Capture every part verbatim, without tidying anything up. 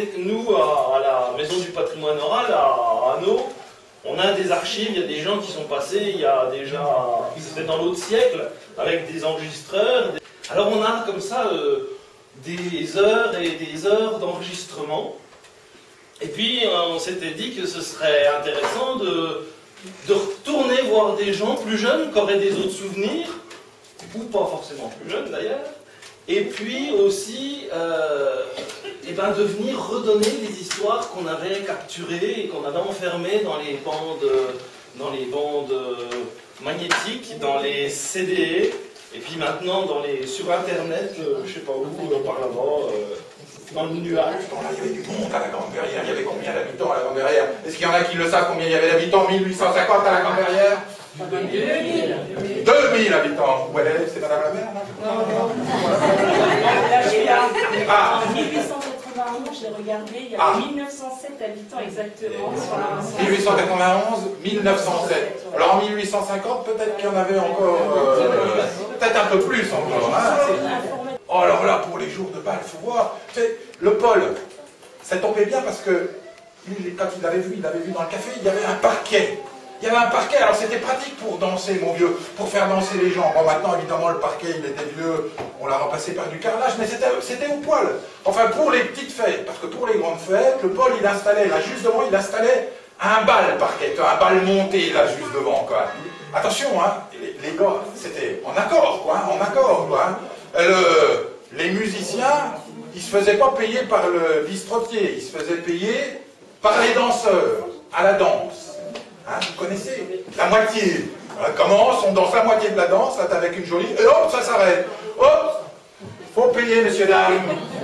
c'était que nous, à, à la Maison du Patrimoine Oral, à Hanau, on a des archives, il y a des gens qui sont passés, il y a déjà, c'était dans l'autre siècle, avec des enregistreurs. Des... Alors on a comme ça euh, des heures et des heures d'enregistrement. Et puis on s'était dit que ce serait intéressant de, de retourner voir des gens plus jeunes qui auraient des autres souvenirs, ou pas forcément plus jeunes d'ailleurs, et puis aussi euh, et ben de venir redonner les histoires qu'on avait capturées et qu'on avait enfermées dans les bandes, dans les bandes magnétiques, dans les C D, et puis maintenant dans les, sur internet, euh, je sais pas où, euh, par là-bas, euh, dans le nuage. Là, il y avait du monde à la Grande-Verrière. Il y avait combien d'habitants à la Grande-Verrière? Est-ce qu'il y en a qui le savent combien il y avait d'habitants en mille huit cent cinquante à la Grande-Verrière? deux mille. deux mille habitants. Où elle est? C'est Madame la maire, là? Non, non. Là, je suis là. Ah. En mille huit cent quatre-vingt-onze, j'ai regardé, il y avait Ah. mille neuf cent sept habitants exactement sur la mille huit cent quatre-vingt-onze, mille neuf cent sept. Alors en mille huit cent cinquante, peut-être qu'il y en avait encore... Euh, peut-être un peu plus encore. Hein. Oh, alors là, pour les jours de bal, il faut voir. Tu sais, le Paul, ça tombait bien parce que lui, quand il l'avait vu, il l'avait vu dans le café, il y avait un parquet. Il y avait un parquet, alors c'était pratique pour danser, mon vieux, pour faire danser les gens. Bon, maintenant, évidemment, le parquet, il était vieux, on l'a remplacé par du carrelage, mais c'était au poil. Enfin, pour les petites fêtes, parce que pour les grandes fêtes, le Paul, il installait, là, juste devant, il installait un bal parquet, un bal monté, là, juste devant, quoi. Attention, hein, les, les gars, c'était en accord, quoi, en accord, quoi. Hein. Le, les musiciens, ils se faisaient pas payer par le bistrotier, ils se faisaient payer par les danseurs, à la danse. Hein, vous connaissez? La moitié. On commence, on danse la moitié de la danse, là, t'es avec une jolie, et hop, ça s'arrête. Hop, faut payer, messieurs, dames.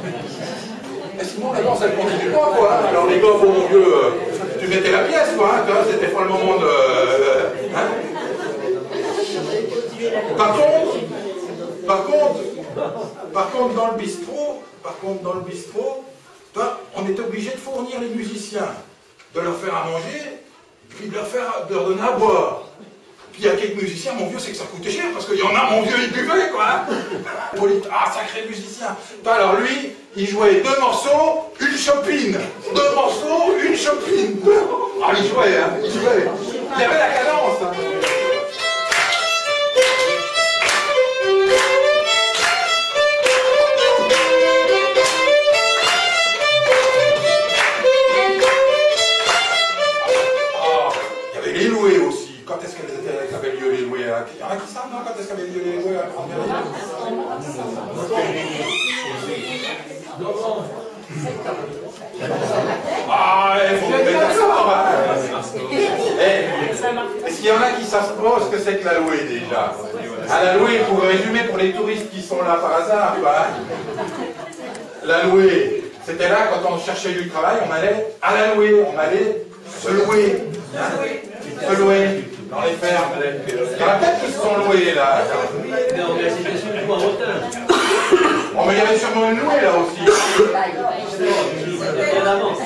Et sinon, la danse, elle continue pas, quoi. Hein. Alors, les gars, bon, mon vieux, euh, tu mettais la pièce, quoi. Hein, c'était pas le moment de... Euh, hein. Par contre, par contre, par contre, dans le bistrot, par contre, dans le bistrot, toi, on était obligé de fournir les musiciens, de leur faire à manger, puis de leur, faire, de leur donner à boire. Puis il y a quelques musiciens, mon vieux, c'est que ça coûtait cher, parce qu'il y en a, mon vieux, il buvait, quoi. Hein. Ah, sacré musicien. Alors lui, il jouait deux morceaux, une chopine. Deux morceaux, une chopine. Ah, il jouait, hein, il jouait. Il y avait la cadence. Hein. Les louées aussi. Quand est-ce qu'elles avaient lieu les louées? Il y en a qui savent, non? Quand est-ce qu'avaient lieu les louées à la Grande-Verrière? Ah, il faut me d'accord. Est-ce qu'il y en a qui savent pas ce que c'est que la louée déjà? À la louée, pour résumer pour les touristes qui sont là par hasard, bah, la louée, c'était là quand on cherchait du travail, on allait à la louée, on allait se louer. Hein? Se louer dans les fermes. Il y en a peut-être qui se sont loués là. Non, mais c'était surtout en retard. Bon, mais il y avait sûrement une louée là aussi. C'était en avance.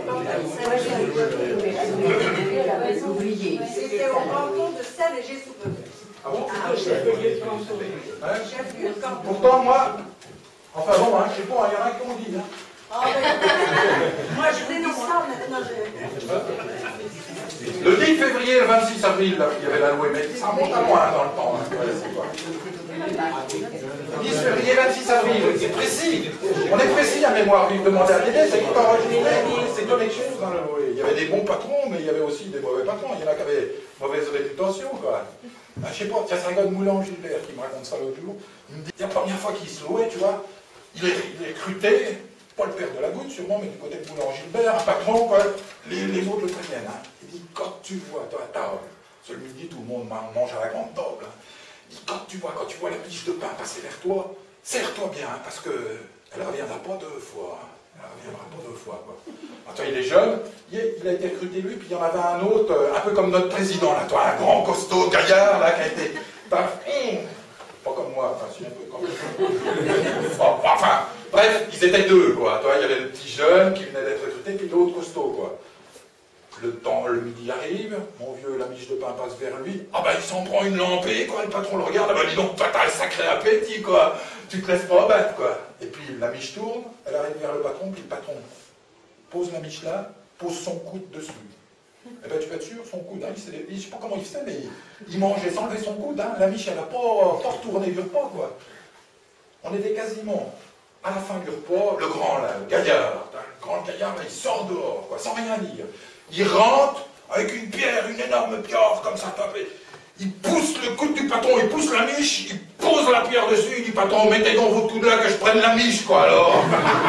C'était au canton de Saint-Léger-sous-Peu. Ah bon? Ah, chef de lieu de canton. Hein? Chef lieu de canton. Pourtant, moi, enfin bon, hein, je sais pas, il y en a qui ont dit. Hein. Ah, ben, moi, je vous dis ça maintenant. Je... Le dix février et le vingt-six avril, là, il y avait la louée, mais ça remonte à loin dans le temps. Hein. Ouais, c'est quoi. dix février, vingt-six avril, c'est précis. On est précis à mémoire vive. Demandez à l'aider, c'est tout enregistré. C'est connexion dans la louée. Il y avait des bons patrons, mais il y avait aussi des mauvais patrons. Il y en a qui avaient mauvaise réputation, quoi. Ah, je sais pas, tiens, c'est un gars de Moulin-Gilbert qui me raconte ça l'autre jour. Il me dit, la première fois qu'il se louait, tu vois, il est, il est recruté, pas le père de la goutte sûrement, mais du côté de Moulin-Gilbert, un patron, quoi. Les, les autres le préviennent, hein. Il dit, quand tu vois, toi, à table, ce midi, tout le monde mange à la grande table, hein. Il dit, quand tu vois, quand tu vois la miche de pain passer vers toi, serre-toi bien, hein, parce que elle ne reviendra pas deux fois. Hein. Elle ne reviendra pas deux fois, quoi. Attends, il est jeune, il, est, il a été recruté lui, puis il y en avait un autre, un peu comme notre président, là, toi, un grand costaud gaillard, là, qui a été... Pas comme moi, enfin, si un peu quand même. Bon, enfin, bref, ils étaient deux, quoi. Toi, il y avait le petit jeune qui venait d'être recruté, puis l'autre costaud, quoi. Le temps, le midi arrive, mon vieux, la miche de pain passe vers lui. Ah ben, il s'en prend une lampée, quoi. Le patron le regarde, ah ben, dis donc, toi, t'as un sacré appétit, quoi. Tu te laisses pas abattre, quoi. Et puis, la miche tourne, elle arrive vers le patron, puis le patron, pose la miche là, pose son coude dessus. Eh ben tu peux être sûr, son coude, hein, il, des... je sais pas comment il faisait, mais il mangeait sans lever son coude, hein. La miche elle n'a pas, pas retourné du repas, quoi. On était quasiment à la fin du repas, le grand là, le gaillard, le grand gaillard là, il sort dehors, quoi, sans rien dire. Il rentre avec une pierre, une énorme pierre comme ça tapée. Il pousse le coude du patron, il pousse la miche, il pose la pierre dessus, il dit patron, mettez donc votre coude là que je prenne la miche, quoi, alors.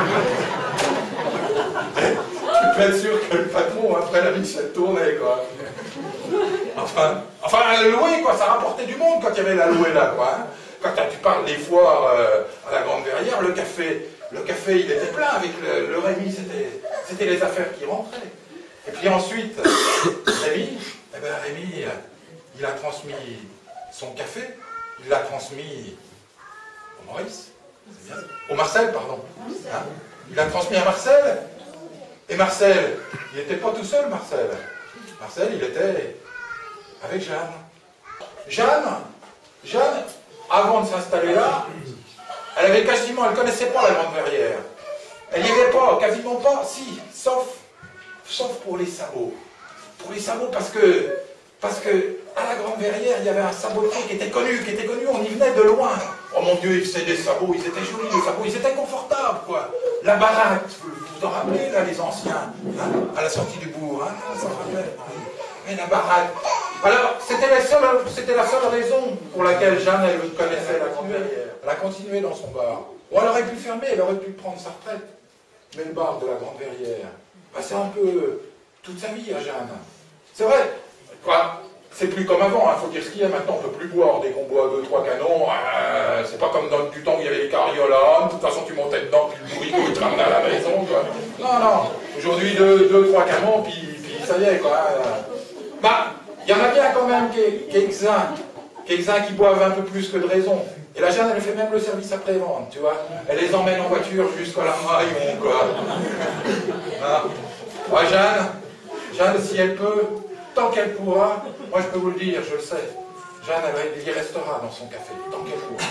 Tu peux être sûr que le patron, après la miche, elle tournait, quoi. Enfin, enfin, la louée, quoi, ça rapportait du monde quand il y avait la louée là, quoi. Hein. Quand tu parles des foires euh, à la Grande Verrière, le café, le café, il était plein avec le, le Rémi, c'était les affaires qui rentraient. Et puis ensuite, Rémi, eh ben Rémi, il a transmis son café, il l'a transmis au Maurice, c'est bien, au Marcel, pardon. Hein, il l'a transmis à Marcel, et Marcel, il n'était pas tout seul, Marcel. Marcel, il était avec Jeanne. Jeanne, Jeanne, avant de s'installer là, elle avait quasiment, elle ne connaissait pas la Grande Verrière. Elle n'y avait pas, quasiment pas, si, sauf, sauf pour les sabots. Pour les sabots, parce que, parce que, à la Grande Verrière, il y avait un sabotier qui était connu, qui était connu, on y venait de loin. Oh mon Dieu, il faisait des sabots, ils étaient jolis, les sabots, ils étaient confortables, quoi. La baraque, vous vous en rappelez, là, les anciens, hein, à la sortie du bourg, hein, ça me rappelle. Et la baraque. Alors, c'était la, seule, la seule raison pour laquelle Jeanne, elle connaissait la Grande Verrière. Elle a continué dans son bar. Bon, elle aurait pu fermer, elle aurait pu prendre sa retraite. Mais le bar de la Grande Verrière, bah, c'est un peu toute sa vie à Jeanne. C'est vrai, quoi. C'est plus comme avant, il hein, faut dire ce qu'il y a maintenant, on ne peut plus boire dès qu'on boit deux, trois canons, euh, c'est pas comme dans du temps où il y avait les carriolas, de toute façon tu montais dedans, puis le bourricot il te ramenait à la maison, quoi. Non, non, aujourd'hui deux, deux, trois canons, puis, puis ça y est, quoi. Bah, il y en a bien quand même quelques-uns, quelques-uns qui boivent un peu plus que de raison. Et la Jeanne, elle fait même le service après-vente, tu vois. Elle les emmène en voiture jusqu'à la Maillon, quoi. Ah. Ah, Jeanne, Jeanne, si elle peut, tant qu'elle pourra, moi je peux vous le dire, je le sais, Jeanne, elle y restera dans son café, tant qu'elle pourra.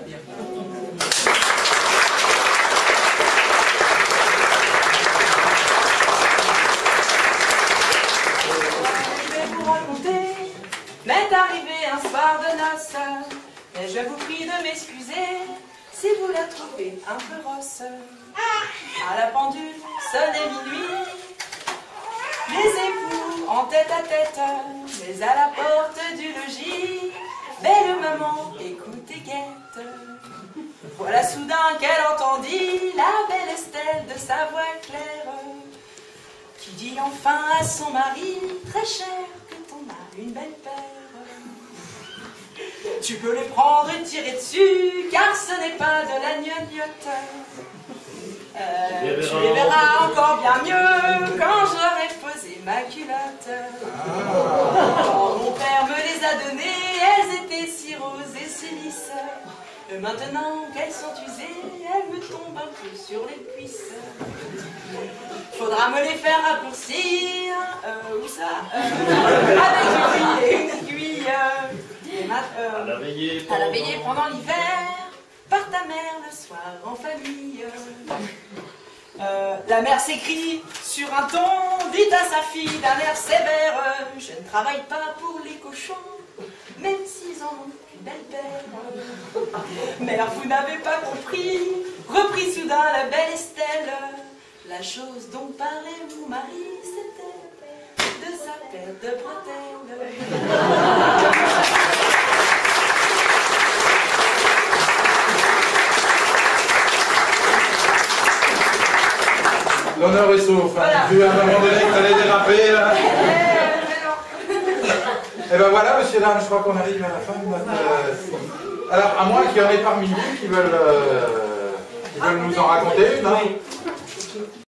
Je vais vous raconter, m'est arrivé un soir de noces, et je vous prie de m'excuser si vous la trouvez un peu rosse. À la pendule sonnait minuit, les époux en tête à tête, mais à la porte du logis, belle maman, écoute et guette. Voilà soudain qu'elle entendit la belle Estelle de sa voix claire, qui dit enfin à son mari, très cher, que t'en as une belle paire. Tu peux les prendre et tirer dessus, car ce n'est pas de la gnognotte. Euh, tu les verras encore bien mieux quand j'aurai posé ma culotte. Quand mon père me les a données, elles étaient si roses et si lisses. Et maintenant qu'elles sont usées, elles me tombent un peu sur les cuisses. Faudra me les faire raccourcir, euh, où ça euh, avec du fil et une aiguille. Et ma, euh, à la veillée pendant, à la veillée pendant l'hiver, par ta mère le soir en famille. Euh, la mère s'écrie sur un ton, dit à sa fille d'un air sévère, je ne travaille pas pour les cochons, même s'ils en ont une belle paire. Mère, vous n'avez pas compris, reprit soudain la belle Estelle, la chose dont parlait mon mari, c'était de sa paire de bretelles. L'honneur est sauf, hein. Voilà. Vu à un moment donné que t'allais déraper, là. Et ben voilà, monsieur, dames, je crois qu'on arrive à la fin de notre... Euh... Alors, à moins qu'il y en ait parmi vous qui veulent, euh... qui veulent nous en raconter une, hein.